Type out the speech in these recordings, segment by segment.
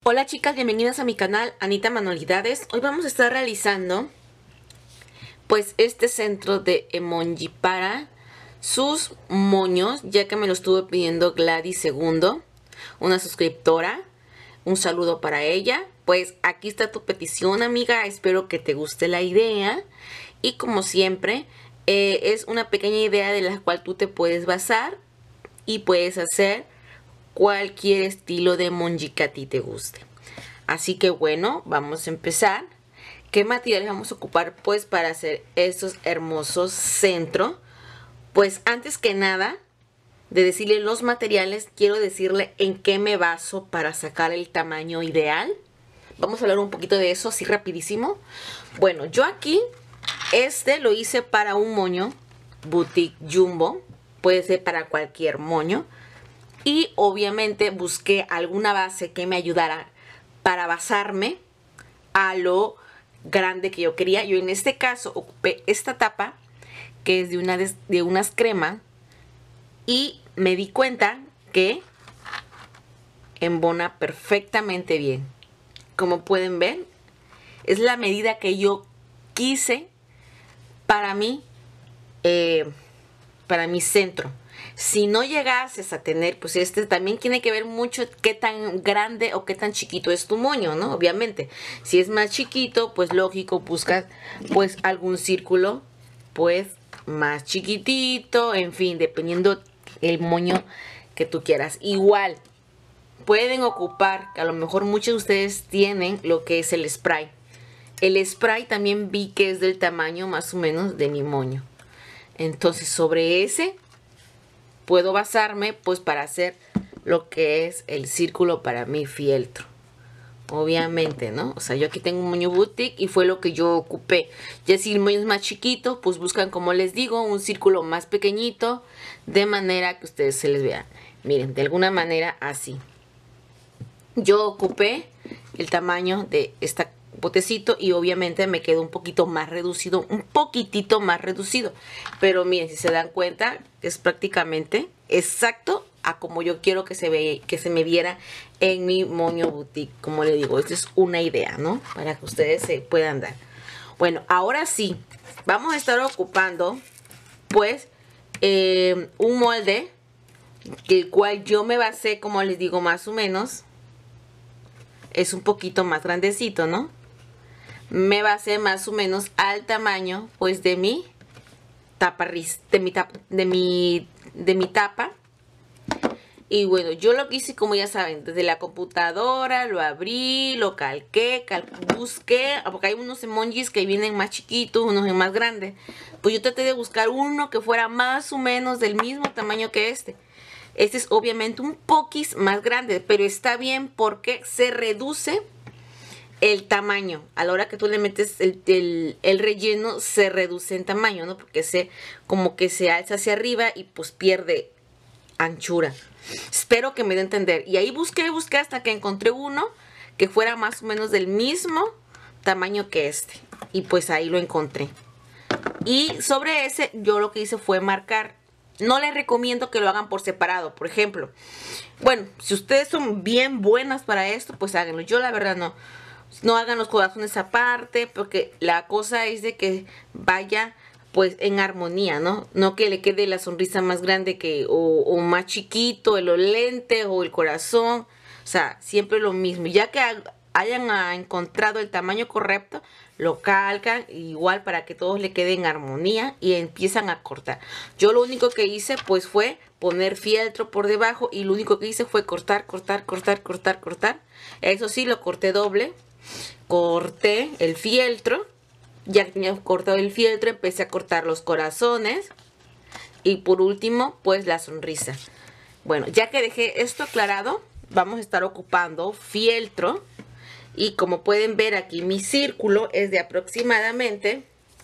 Hola chicas, bienvenidas a mi canal Anita Manualidades. Hoy vamos a estar realizando pues este centro de emoji para sus moños, ya que me lo estuvo pidiendo Gladys Segundo, una suscriptora. Un saludo para ella. Pues aquí está tu petición, amiga. Espero que te guste la idea. Y como siempre, es una pequeña idea de la cual tú te puedes basar y puedes hacer cualquier estilo de emoji que a ti te guste. Así que bueno, vamos a empezar. ¿Qué materiales vamos a ocupar pues para hacer estos hermosos centros? Pues antes que nada de decirle los materiales, quiero decirle en qué me baso para sacar el tamaño ideal. Vamos a hablar un poquito de eso así rapidísimo. Bueno, yo aquí lo hice para un moño boutique jumbo, puede ser para cualquier moño. Y obviamente busqué alguna base que me ayudara para basarme a lo grande que yo quería. Yo en este caso ocupé esta tapa que es de unas cremas y me di cuenta que embona perfectamente bien. Como pueden ver, es la medida que yo quise para mi centro. Si no llegases a tener, pues también tiene que ver mucho qué tan grande o qué tan chiquito es tu moño, ¿no? Obviamente, si es más chiquito, pues lógico, buscas pues algún círculo, pues más chiquitito, en fin, dependiendo el moño que tú quieras. Igual, pueden ocupar, a lo mejor muchos de ustedes tienen lo que es el spray. El spray también vi que es del tamaño más o menos de mi moño. Entonces, sobre ese puedo basarme pues para hacer lo que es el círculo para mi fieltro. Obviamente, ¿no? O sea, yo aquí tengo un moño boutique y fue lo que yo ocupé. Ya si el moño es más chiquito, pues buscan, como les digo, un círculo más pequeñito, de manera que ustedes se les vean. Miren, de alguna manera así. Yo ocupé el tamaño de este botecito y obviamente me quedó un poquito más reducido, un poquitito más reducido. Pero miren, si se dan cuenta, es prácticamente exacto a como yo quiero que se me viera en mi moño boutique. Como le digo, esto es una idea, ¿no? Para que ustedes se puedan dar. Bueno, ahora sí, vamos a estar ocupando, pues, un molde, el cual yo me basé, como les digo, más o menos. Es un poquito más grandecito, ¿no? Me basé más o menos al tamaño, pues, de mi tapa, de mi tapa. Y bueno, yo lo que hice, como ya saben, desde la computadora, lo abrí, lo calqué, busqué, porque hay unos emojis que vienen más chiquitos, unos más grandes. Pues yo traté de buscar uno que fuera más o menos del mismo tamaño que este. Este es obviamente un poquis más grande, pero está bien porque se reduce el tamaño. A la hora que tú le metes el relleno, se reduce en tamaño, ¿no? Porque como que se alza hacia arriba y pues pierde anchura. Espero que me dé a entender. Y ahí busqué hasta que encontré uno que fuera más o menos del mismo tamaño que este. Y pues ahí lo encontré. Y sobre ese yo lo que hice fue marcar. No les recomiendo que lo hagan por separado. Por ejemplo, bueno, si ustedes son bien buenas para esto, pues háganlo. Yo la verdad no. No hagan los corazones aparte, porque la cosa es de que vaya pues en armonía, ¿no? No que le quede la sonrisa más grande o más chiquito, el lente o el corazón. O sea, siempre lo mismo. Ya que hayan encontrado el tamaño correcto, lo calcan igual para que todos le queden en armonía y empiezan a cortar. Yo lo único que hice pues fue poner fieltro por debajo y lo único que hice fue cortar. Eso sí, lo corté doble. Corté el fieltro. Ya que tenía cortado el fieltro, empecé a cortar los corazones. Y por último, pues la sonrisa. Bueno, ya que dejé esto aclarado, vamos a estar ocupando fieltro. Y como pueden ver aquí, mi círculo es de aproximadamente,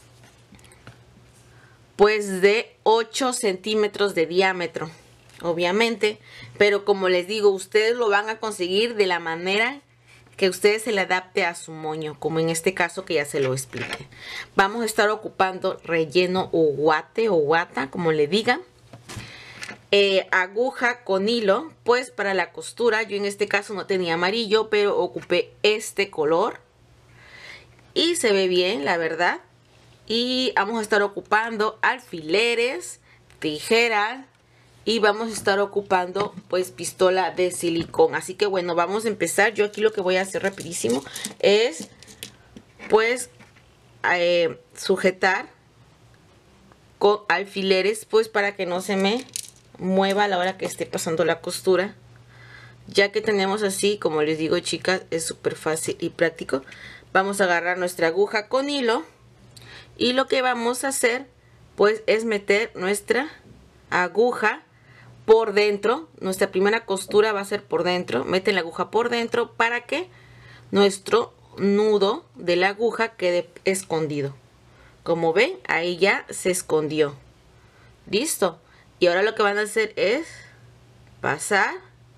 pues de 8 centímetros de diámetro. Obviamente, pero como les digo, ustedes lo van a conseguir de la manera que ustedes se le adapte a su moño, como en este caso que ya se lo expliqué. Vamos a estar ocupando relleno o guate o guata, como le digan. aguja con hilo, pues para la costura. Yo en este caso no tenía amarillo, pero ocupé este color y se ve bien, la verdad. Y vamos a estar ocupando alfileres, tijeras y vamos a estar ocupando pues pistola de silicón. Así que bueno, vamos a empezar. Yo aquí lo que voy a hacer rapidísimo es pues sujetar con alfileres, pues para que no se me mueva a la hora que esté pasando la costura. Ya que tenemos así, como les digo, chicas, es súper fácil y práctico. Vamos a agarrar nuestra aguja con hilo y lo que vamos a hacer pues es meter nuestra aguja por dentro. Nuestra primera costura va a ser por dentro. Meten la aguja por dentro para que nuestro nudo de la aguja quede escondido. Como ven, ahí ya se escondió. Listo. Y ahora lo que van a hacer es pasar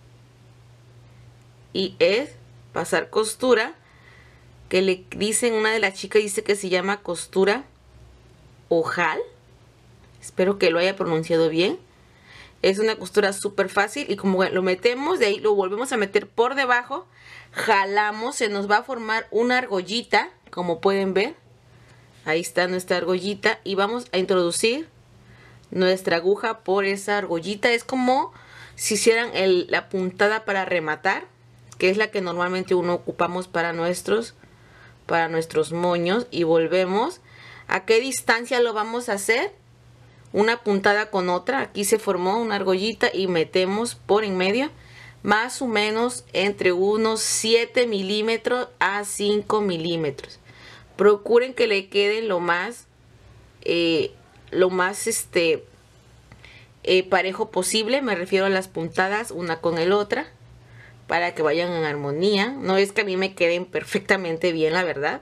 y es pasar costura, que le dicen, una de las chicas dice que se llama costura ojal. Espero que lo haya pronunciado bien. Es una costura súper fácil y como lo metemos, de ahí lo volvemos a meter por debajo, jalamos, se nos va a formar una argollita, como pueden ver. Ahí está nuestra argollita y vamos a introducir nuestra aguja por esa argollita. Es como si hicieran la puntada para rematar, que es la que normalmente uno ocupamos para nuestros moños. Y volvemos. ¿A qué distancia lo vamos a hacer? Una puntada con otra. Aquí se formó una argollita y metemos por en medio, más o menos entre unos 7 milímetros a 5 milímetros. Procuren que le queden lo más parejo posible. Me refiero a las puntadas una con el otra, para que vayan en armonía. No es que a mí me queden perfectamente bien, la verdad,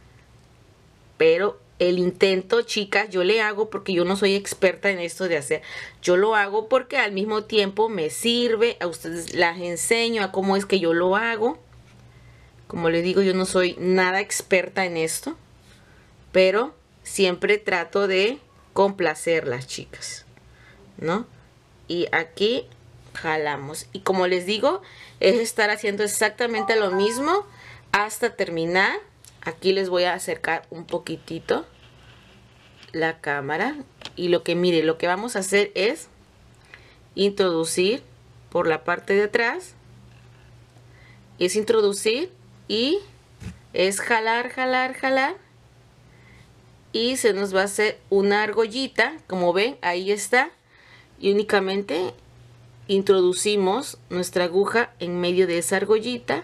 pero el intento, chicas, yo le hago porque yo no soy experta en esto de hacer. Yo lo hago porque al mismo tiempo me sirve. A ustedes las enseño a cómo es que yo lo hago. Como les digo, yo no soy nada experta en esto, pero siempre trato de complacerlas, chicas, ¿no? Y aquí jalamos. Y como les digo, es estar haciendo exactamente lo mismo hasta terminar. Aquí les voy a acercar un poquitito la cámara. Y lo que vamos a hacer es introducir por la parte de atrás. Es introducir y es jalar, jalar, jalar. Y se nos va a hacer una argollita. Como ven, ahí está. Y únicamente introducimos nuestra aguja en medio de esa argollita.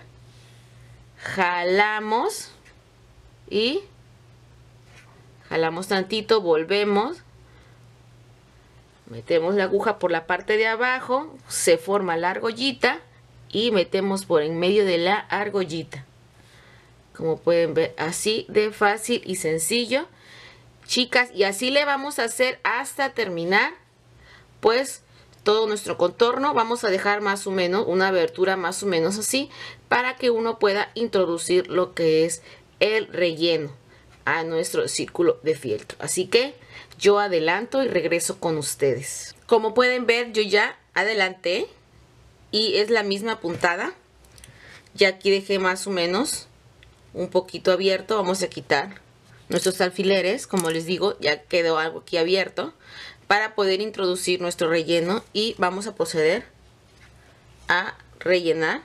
Jalamos. Y jalamos tantito, volvemos, metemos la aguja por la parte de abajo, se forma la argollita y metemos por en medio de la argollita. Como pueden ver, así de fácil y sencillo, chicas, y así le vamos a hacer hasta terminar pues todo nuestro contorno. Vamos a dejar más o menos una abertura más o menos así, para que uno pueda introducir lo que es el relleno a nuestro círculo de fieltro. Así que yo adelanto y regreso con ustedes. Como pueden ver, yo ya adelanté y es la misma puntada. Ya aquí dejé más o menos un poquito abierto. Vamos a quitar nuestros alfileres. Como les digo, ya quedó algo aquí abierto para poder introducir nuestro relleno, y vamos a proceder a rellenar.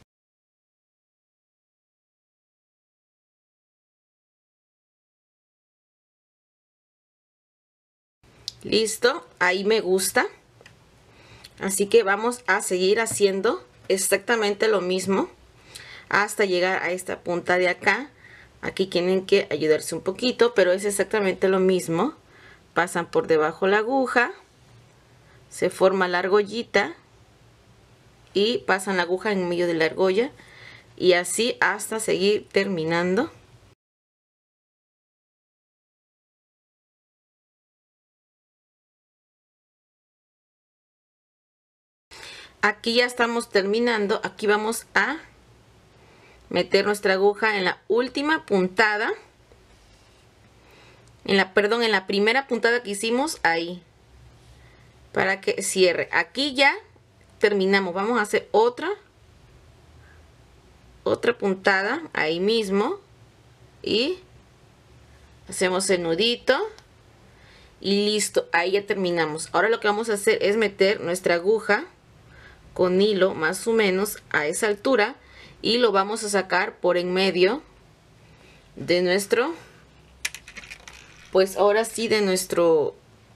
Listo, ahí me gusta. Así que vamos a seguir haciendo exactamente lo mismo hasta llegar a esta punta de acá. Aquí tienen que ayudarse un poquito, pero es exactamente lo mismo. Pasan por debajo la aguja, se forma la argollita y pasan la aguja en medio de la argolla, y así hasta seguir terminando. Aquí ya estamos terminando. Aquí vamos a meter nuestra aguja en la última puntada, en la primera puntada que hicimos ahí, para que cierre. Aquí ya terminamos. Vamos a hacer otra puntada ahí mismo y hacemos el nudito y listo, ahí ya terminamos. Ahora lo que vamos a hacer es meter nuestra aguja con hilo más o menos a esa altura y lo vamos a sacar por en medio de nuestro, pues ahora sí, de nuestro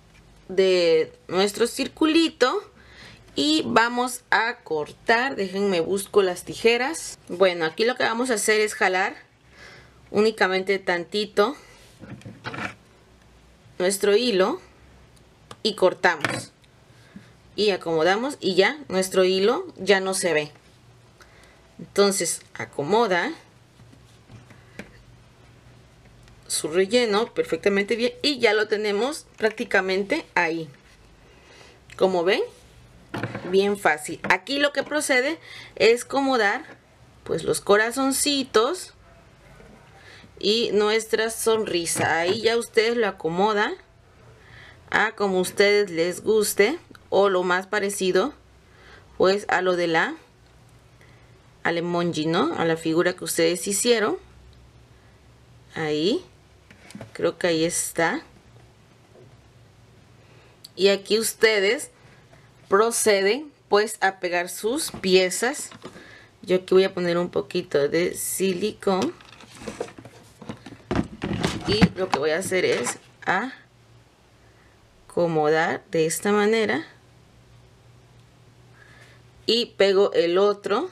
circulito. Y vamos a cortar. Déjenme busco las tijeras. Bueno, aquí lo que vamos a hacer es jalar únicamente tantito nuestro hilo y cortamos y acomodamos y ya nuestro hilo ya no se ve. Entonces acomoda su relleno perfectamente bien y ya lo tenemos prácticamente ahí. Como ven, bien fácil. Aquí lo que procede es acomodar pues los corazoncitos y nuestra sonrisa. Ahí ya ustedes lo acomodan a como ustedes les guste o lo más parecido pues a lo de al emoji, ¿no? A la figura que ustedes hicieron. Ahí creo que ahí está. Y aquí ustedes proceden pues a pegar sus piezas. Yo aquí voy a poner un poquito de silicón y lo que voy a hacer es acomodar de esta manera y pego el otro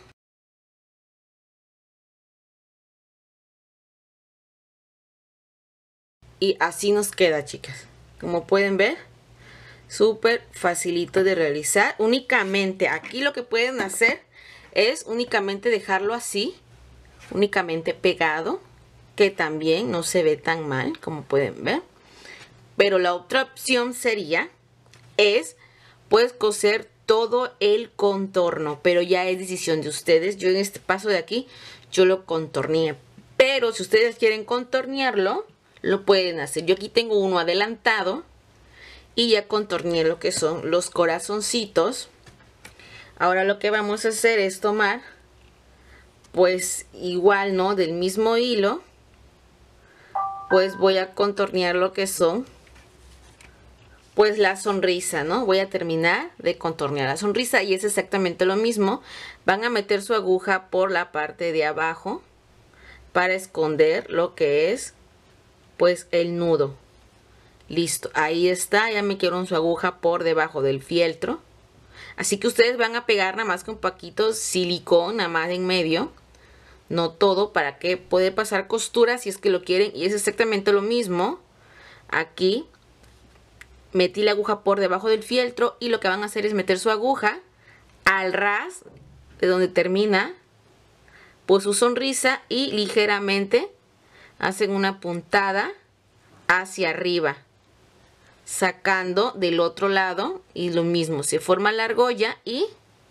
y así nos queda, chicas. Como pueden ver, súper facilito de realizar. Únicamente aquí lo que pueden hacer es únicamente dejarlo así, únicamente pegado, que también no se ve tan mal, como pueden ver. Pero la otra opción sería pues coser todo el contorno, pero ya es decisión de ustedes. Yo en este paso de aquí yo lo contorneé, pero si ustedes quieren contornearlo lo pueden hacer. Yo aquí tengo uno adelantado y ya contorneé lo que son los corazoncitos. Ahora lo que vamos a hacer es tomar pues igual, ¿no? Del mismo hilo pues voy a contornear lo que son pues la sonrisa, ¿no? Voy a terminar de contornear la sonrisa y es exactamente lo mismo. Van a meter su aguja por la parte de abajo para esconder lo que es pues el nudo. Listo, ahí está, ya me metieron su aguja por debajo del fieltro. Así que ustedes van a pegar nada más con un poquito silicón, nada más en medio. No todo, para que puede pasar costura si es que lo quieren. Y es exactamente lo mismo. Aquí metí la aguja por debajo del fieltro y lo que van a hacer es meter su aguja al ras de donde termina pues su sonrisa y ligeramente hacen una puntada hacia arriba, sacando del otro lado y lo mismo, se forma la argolla y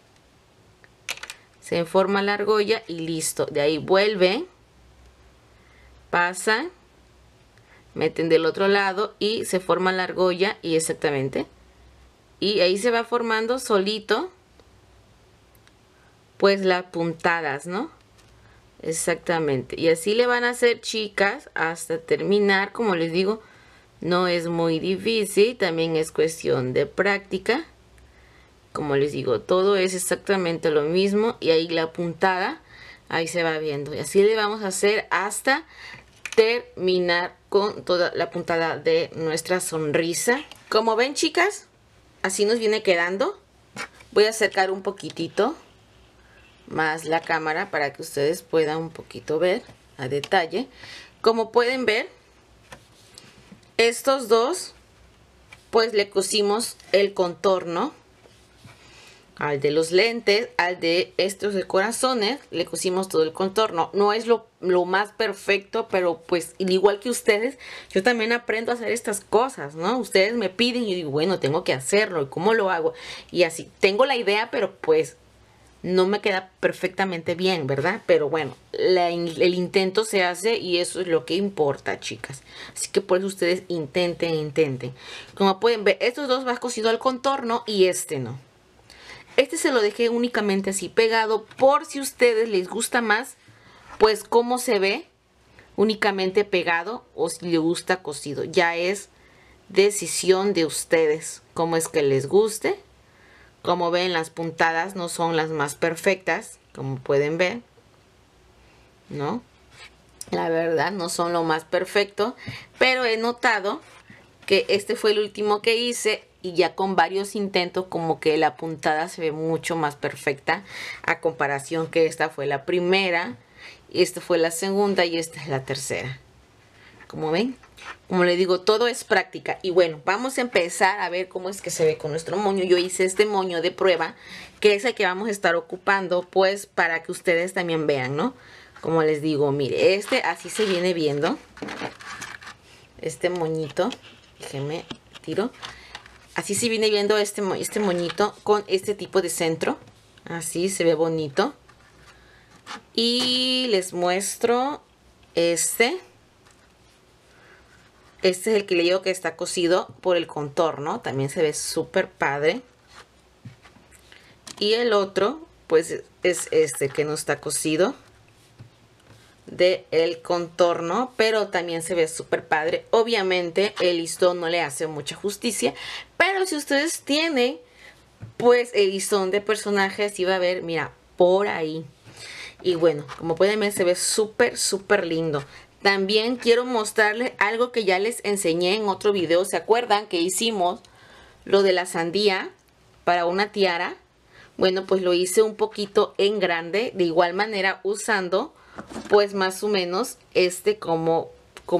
listo. De ahí vuelven, pasan, meten del otro lado y se forma la argolla y exactamente. Y ahí se va formando solito pues las puntadas, ¿no? Exactamente. Y así le van a hacer, chicas, hasta terminar. Como les digo, no es muy difícil, también es cuestión de práctica. Como les digo, todo es exactamente lo mismo y ahí la puntada, ahí se va viendo. Y así le vamos a hacer hasta terminar con toda la puntada de nuestra sonrisa. Como ven, chicas, así nos viene quedando. Voy a acercar un poquitito más la cámara para que ustedes puedan un poquito ver a detalle. Como pueden ver, estos dos pues le cosimos el contorno al de los lentes, al de estos de corazones, le cosimos todo el contorno. No es lo más perfecto, pero pues igual que ustedes, yo también aprendo a hacer estas cosas, ¿no? Ustedes me piden y yo digo, bueno, tengo que hacerlo, ¿y cómo lo hago? Y así, tengo la idea, pero pues no me queda perfectamente bien, ¿verdad? Pero bueno, el intento se hace y eso es lo que importa, chicas. Así que por eso ustedes intenten. Como pueden ver, estos dos van cosido al contorno y este no. Este se lo dejé únicamente así pegado por si a ustedes les gusta más, pues cómo se ve únicamente pegado o si les gusta cosido. Ya es decisión de ustedes cómo es que les guste. Como ven, las puntadas no son las más perfectas, como pueden ver, ¿no? La verdad, no son lo más perfecto, pero he notado que este fue el último que hice y ya con varios intentos como que la puntada se ve mucho más perfecta a comparación que esta fue la primera, y esta fue la segunda y esta es la tercera. Como ven, como les digo, todo es práctica. Y bueno, vamos a empezar a ver cómo es que se ve con nuestro moño. Yo hice este moño de prueba, que es el que vamos a estar ocupando, pues para que ustedes también vean, ¿no? Como les digo, mire, este así se viene viendo. Este moñito, déjenme tiro. Así se viene viendo este moñito con este tipo de centro. Así se ve bonito. Y les muestro este. Este es el que le digo que está cosido por el contorno. También se ve súper padre. Y el otro, pues, es este que no está cosido de el contorno, pero también se ve súper padre. Obviamente el listón no le hace mucha justicia, pero si ustedes tienen, pues, el listón de personajes, sí va a ver, mira, por ahí. Y bueno, como pueden ver, se ve súper lindo. También quiero mostrarles algo que ya les enseñé en otro video. ¿Se acuerdan que hicimos lo de la sandía para una tiara? Bueno, pues lo hice un poquito en grande, de igual manera usando pues más o menos este como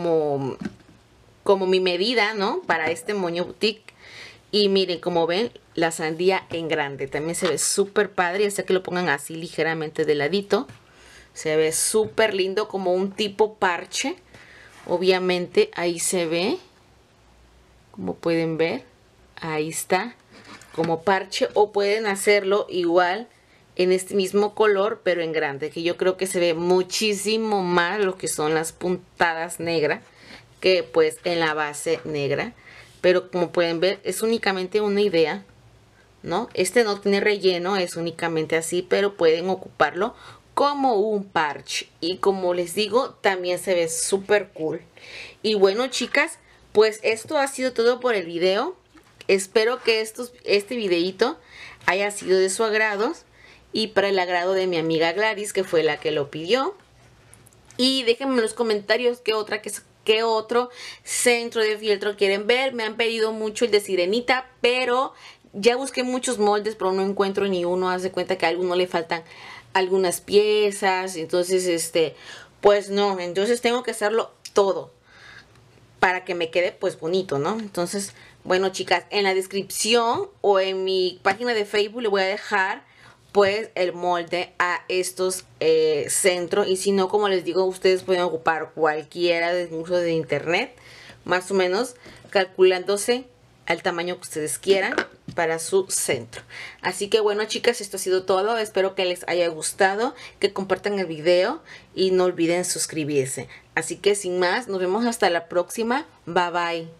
mi medida, ¿no? Para este moño boutique. Y miren, como ven, la sandía en grande. También se ve súper padre, ya sea que lo pongan así ligeramente de ladito. Se ve súper lindo, como un tipo parche. Obviamente ahí se ve, como pueden ver, ahí está, como parche. O pueden hacerlo igual en este mismo color, pero en grande, que yo creo que se ve muchísimo más lo que son las puntadas negras que pues en la base negra. Pero como pueden ver, es únicamente una idea, ¿no? Este no tiene relleno, es únicamente así, pero pueden ocuparlo como un parche. Y como les digo, también se ve súper cool. Y bueno, chicas, pues esto ha sido todo por el video. Espero que este videito haya sido de su agrado y para el agrado de mi amiga Gladys, que fue la que lo pidió. Y déjenme en los comentarios qué otro centro de fieltro quieren ver. Me han pedido mucho el de sirenita, pero ya busqué muchos moldes, pero no encuentro ni uno. Haz de cuenta que a alguno le faltan algunas piezas, entonces pues no, entonces tengo que hacerlo todo para que me quede pues bonito, ¿no? Entonces, bueno, chicas, en la descripción o en mi página de Facebook le voy a dejar pues el molde a estos centros. Y si no, como les digo, ustedes pueden ocupar cualquiera de uso de internet, más o menos calculándose al tamaño que ustedes quieran para su centro. Así que bueno, chicas, esto ha sido todo. Espero que les haya gustado, que compartan el video y no olviden suscribirse. Así que sin más, nos vemos hasta la próxima. Bye bye.